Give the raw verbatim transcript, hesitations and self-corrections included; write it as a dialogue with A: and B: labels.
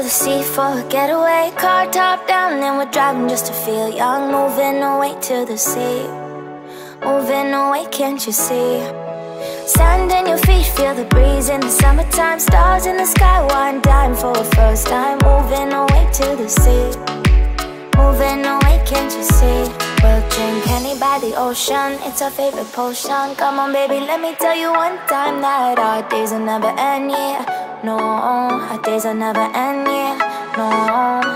A: the sea for a getaway. Car top down and we're driving just to feel young. Moving away to the sea, moving away, can't you see? Sand in your feet, feel the breeze in the summertime. Stars in the sky, one dime for a first time. Moving away to the sea, moving away, can't you see? We'll drink honey by the ocean, it's our favorite potion. Come on baby, let me tell you one time that our days will never end, yeah. No, our days will never end, yeah. No.